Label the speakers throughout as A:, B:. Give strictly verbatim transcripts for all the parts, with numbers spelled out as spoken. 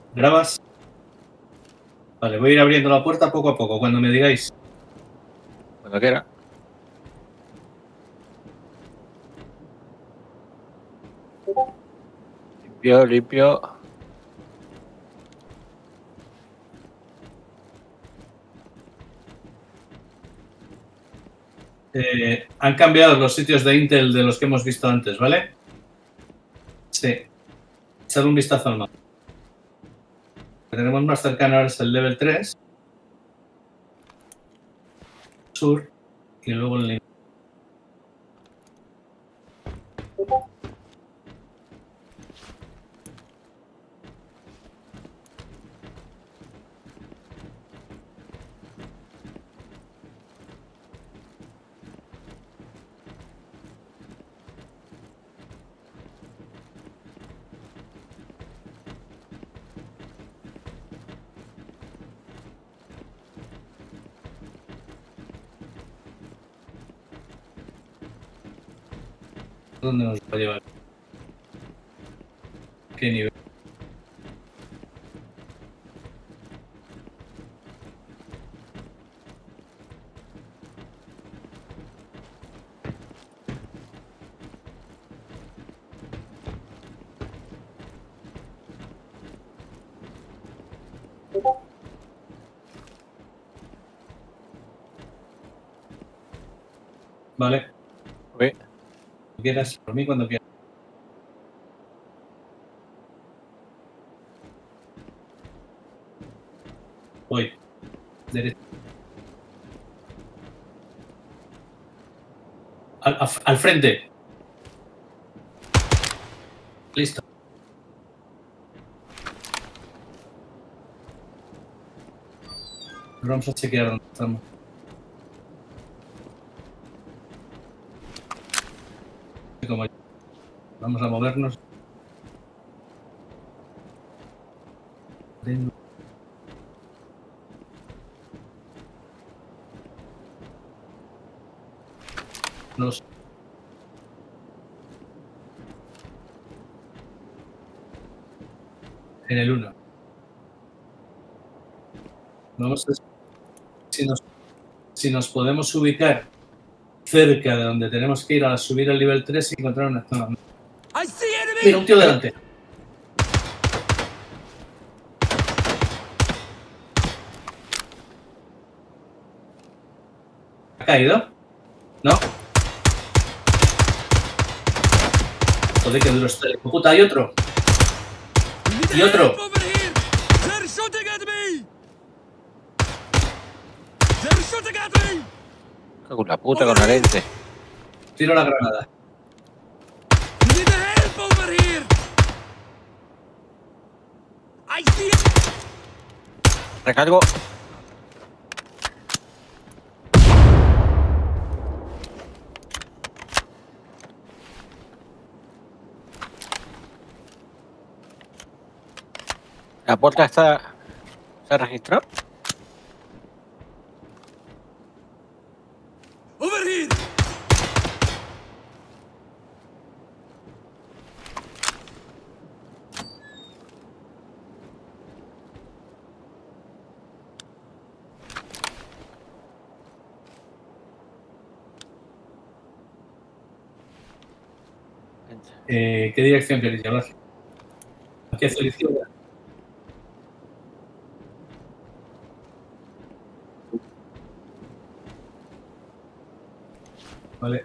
A: ¿Grabas? Vale, voy a ir abriendo la puerta poco a poco, cuando me digáis.
B: Cuando quiera. Limpio, limpio.
A: Eh, han cambiado los sitios de Intel de los que hemos visto antes, ¿vale? Sí. Echad un vistazo al mapa. Lo que tenemos más cercano ahora es el level tres. Sur. Y luego el link. ¿Dónde nos va a llevar? ¿Qué nivel? Vale.
B: Uy.
A: Cuando quieras, por mí cuando quieras. Voy. Derecha. Al, al, al frente. Listo. Vamos a chequear dónde estamos. Vamos a movernos. Los... En el uno. Vamos a ver si nos, si nos podemos ubicar cerca de donde tenemos que ir a subir al nivel tres y encontrar una zona. Mira, un tío delante. ¿Ha caído? ¿No? Joder, qué duro está el puta. Hay otro. Y otro.
B: Cago en la puta con la lente.
A: Tiro la granada.
B: Recargo. La puerta está... ¿Se ha registrado?
A: Eh, ¿Qué dirección queréis llevar? Aquí hacia la izquierda. Vale.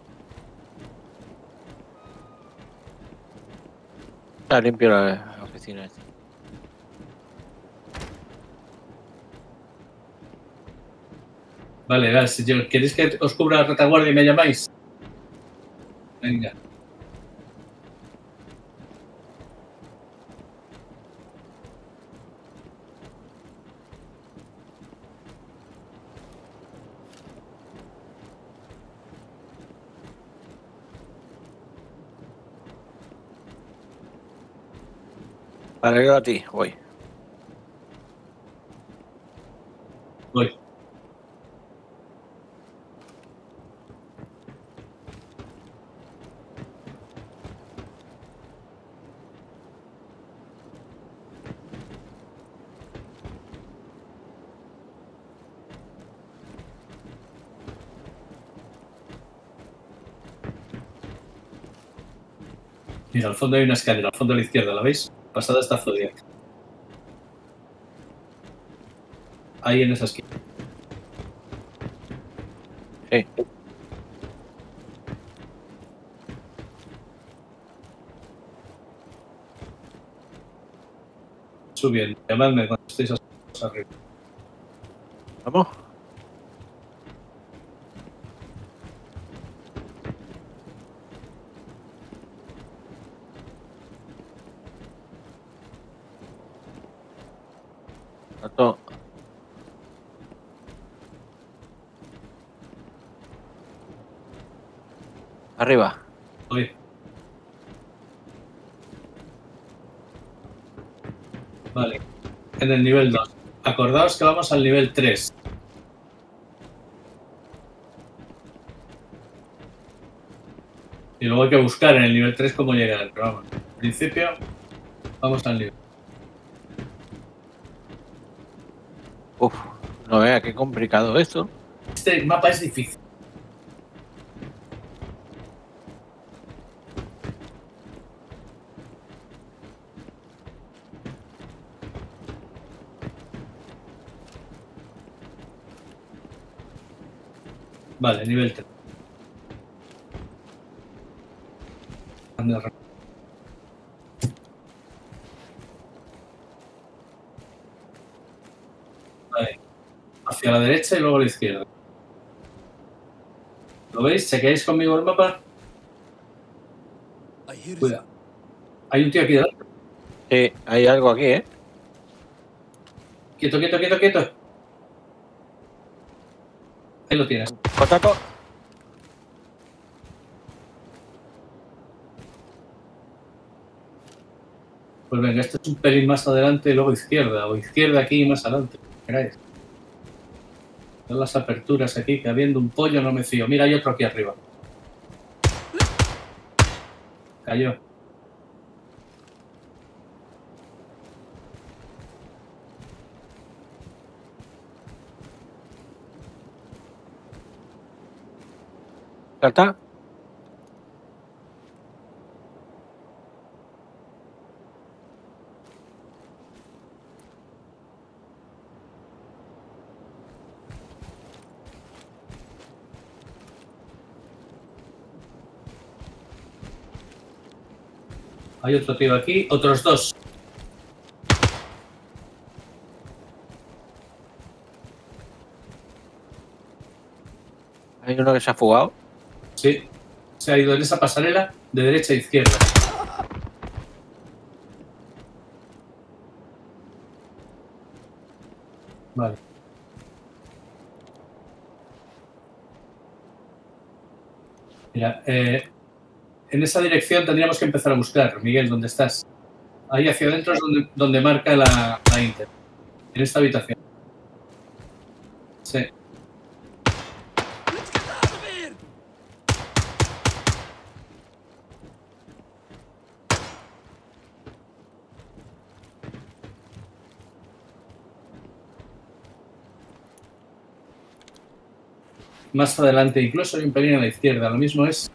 B: Está limpio la oficina esta.
A: Vale, vale, si queréis que os cubra la retaguardia y me llamáis. Venga.
B: Vale, yo a ti, voy.
A: Voy. Mira, al fondo hay una escalera, al fondo a la izquierda, ¿la veis? Pasada esta Zodiac. Ahí en esa esquina.
B: Sí.
A: Subiendo. Llamadme cuando estéis arriba.
B: Vamos. Tanto. Arriba.
A: Voy. Vale. En el nivel dos. Acordaos que vamos al nivel tres. Y luego hay que buscar en el nivel tres cómo llegar. Pero vamos, en principio, vamos al nivel.
B: Uf, no vea qué complicado esto.
A: Este mapa es difícil. Vale, nivel tres. Anda, vale. Hacia la derecha y luego a la izquierda. ¿Lo veis? ¿Chequeáis conmigo el mapa? Cuidado. Hay un tío aquí delante.
B: Sí, hay algo aquí, ¿eh?
A: Quieto, quieto, quieto, quieto. Ahí lo tienes.
B: Contacto.
A: Pues venga, esto es un pelín más adelante y luego izquierda. O izquierda aquí y más adelante. Miráis. Son las aperturas aquí, que habiendo un pollo no me fío. Mira, hay otro aquí arriba. Cayó.
B: Salta.
A: Hay otro tío aquí, otros dos.
B: Hay uno que se ha fugado.
A: Sí, se ha ido en esa pasarela de derecha a izquierda. Vale. Mira, eh, en esa dirección tendríamos que empezar a buscar. Miguel, ¿dónde estás? Ahí hacia adentro es donde, donde marca la, la Inter. En esta habitación. Sí. Más adelante, incluso hay un pelín a la izquierda. Lo mismo es.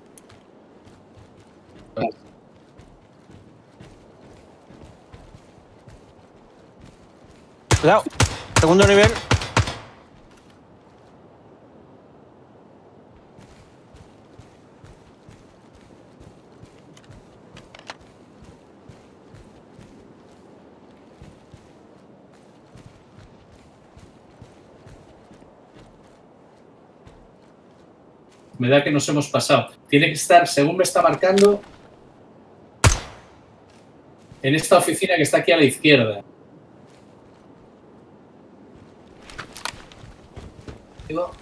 B: Cuidado. Segundo nivel.
A: Me da que nos hemos pasado. Tiene que estar, según me está marcando, en esta oficina que está aquí a la izquierda. Digo,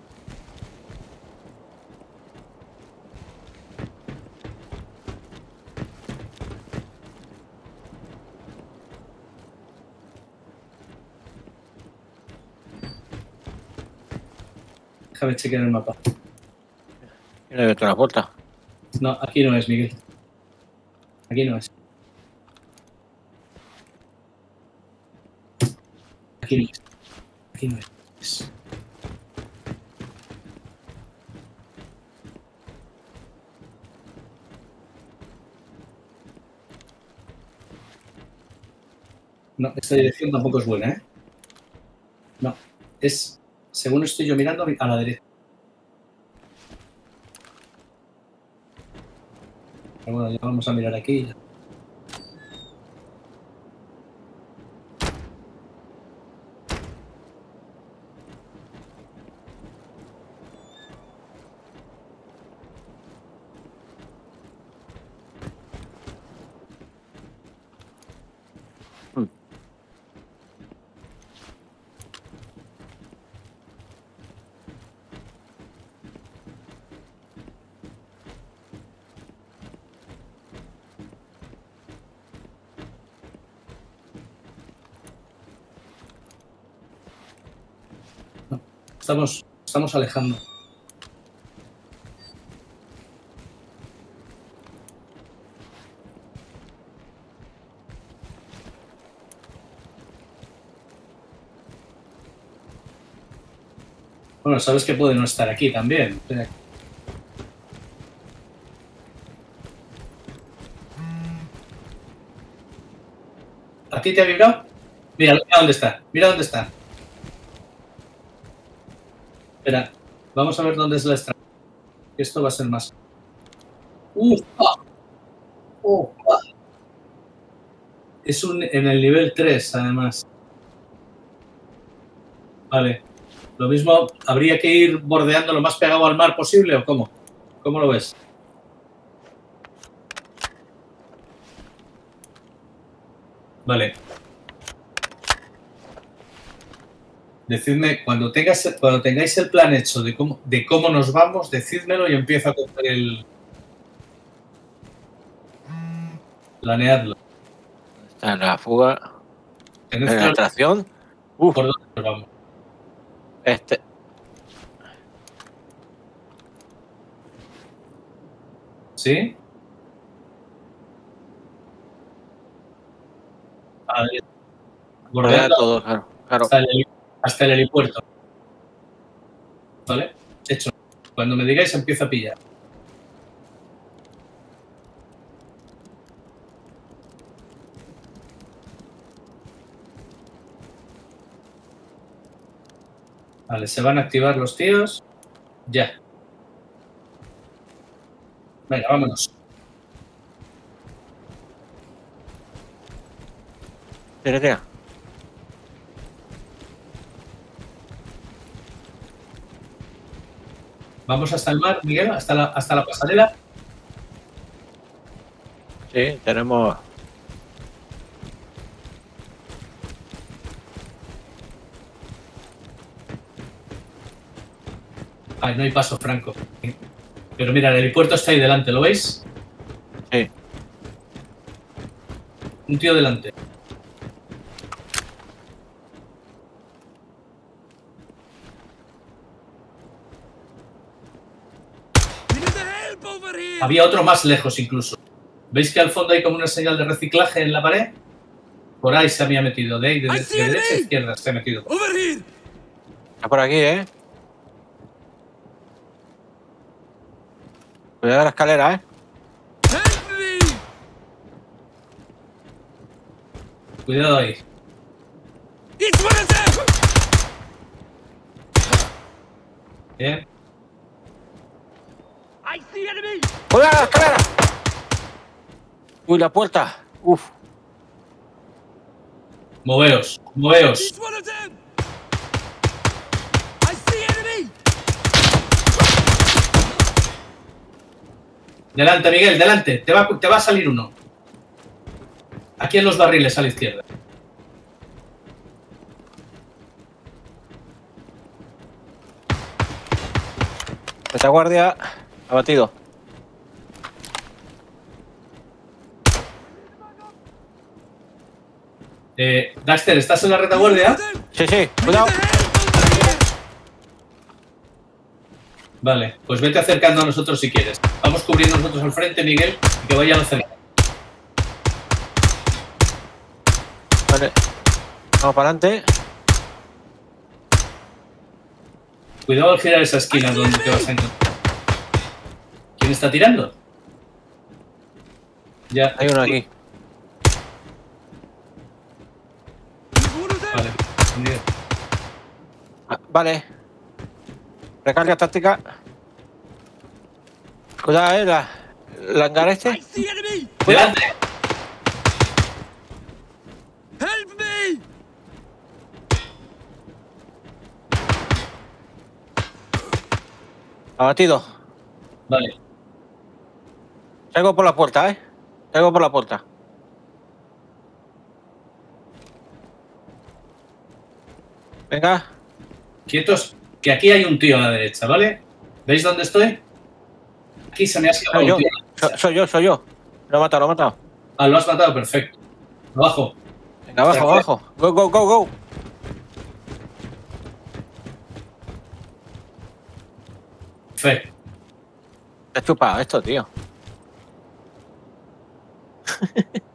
A: déjame chequear el mapa.
B: Y no hay otra puerta.
A: No, aquí no es, Miguel. Aquí no es. Aquí no es. Aquí no es. No, esta dirección tampoco es buena, ¿eh? No, es, según estoy yo mirando, a la derecha. Pero bueno, ya vamos a mirar aquí. No, estamos, estamos alejando. Bueno, sabes que puede no estar aquí también. ¿A ti te ha vibrado? Mira, mira dónde está. Mira dónde está. Espera, vamos a ver dónde es la estrada. Esto va a ser más. ¡Uf! ¡Ah! ¡Oh! ¡Ah! Es un, en el nivel tres, además. Vale. Lo mismo, ¿habría que ir bordeando lo más pegado al mar posible o cómo? ¿Cómo lo ves? Vale. Decidme, cuando, tengas, cuando tengáis el plan hecho de cómo, de cómo nos vamos, decídmelo y empiezo a coger el... Planeadlo.
B: Está en la fuga.
A: ¿En
B: ¿En la extracción? Uf.
A: ¿Por dónde nos vamos?
B: Este.
A: ¿Sí? Ahí. Bordeando
B: todo, claro. claro.
A: hasta, el, hasta el helipuerto. ¿Vale? Hecho. Cuando me digáis empiezo a pillar. Vale, se van a activar los tíos. Ya. Venga, vámonos.
B: Tira, tira.
A: Vamos hasta el mar, Miguel, hasta la, hasta la pasarela.
B: Sí, tenemos...
A: Ay, no hay paso, Franco. Pero mira, el helipuerto está ahí delante, ¿lo veis?
B: Sí.
A: Un tío delante. Había otro más lejos incluso. ¿Veis que al fondo hay como una señal de reciclaje en la pared? Por ahí se había metido, de ahí, de, de, de derecha a izquierda se ha metido.
B: Está por aquí, ¿eh? Cuidado la escalera, ¿eh?
A: Cuidado ahí. Bien.
B: ¡Cuidado la escalera! Uy, la puerta. Uf.
A: Moveos, moveos. Delante, Miguel, delante. Te va, te va a salir uno. Aquí en los barriles a la izquierda.
B: Retaguardia abatido.
A: Eh, Daxter, ¿estás en la retaguardia?
B: Sí, sí, cuidado.
A: Vale, pues vete acercando a nosotros si quieres. Vamos cubriendo nosotros al frente, Miguel, y que vayan cerca.
B: Vale. Vamos para adelante.
A: Cuidado al girar esa esquina donde te vas a encontrar. ¿Quién está tirando? Ya.
B: Hay uno aquí. Vale. Recarga táctica. Cuidado, eh, la, la hangar este.
C: I see enemy!
A: ¡Delante!
C: Help me!
B: Abatido.
A: Vale.
B: Salgo por la puerta, eh. Salgo por la puerta. Venga.
A: Quietos, que aquí hay un tío a la derecha, ¿vale? ¿Veis dónde estoy? Aquí se me ha escapado
B: Soy
A: un
B: yo.
A: tío.
B: So- soy yo, soy yo. Lo he matado, lo he matado.
A: Ah, lo has matado, perfecto. Abajo.
B: Venga, abajo,
A: Perfecto.
B: abajo. Go, go, go, go.
A: Perfecto.
B: Te he chupado esto, tío.